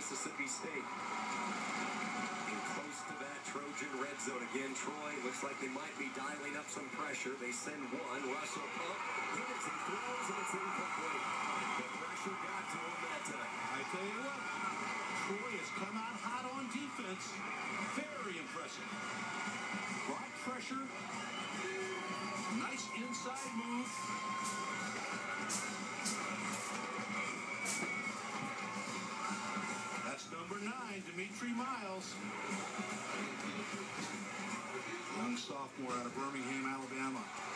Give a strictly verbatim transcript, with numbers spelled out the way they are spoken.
Mississippi State. And close to that Trojan red zone again. Troy looks like they might be dialing up some pressure. They send one. Russell up. He throws and it's incomplete. The pressure got to him that time. I tell you what, Troy has come out hot on defense. Very impressive. Brought pressure. Nice inside move. That's number nine, Dimitri Miles. Young sophomore out of Birmingham, Alabama.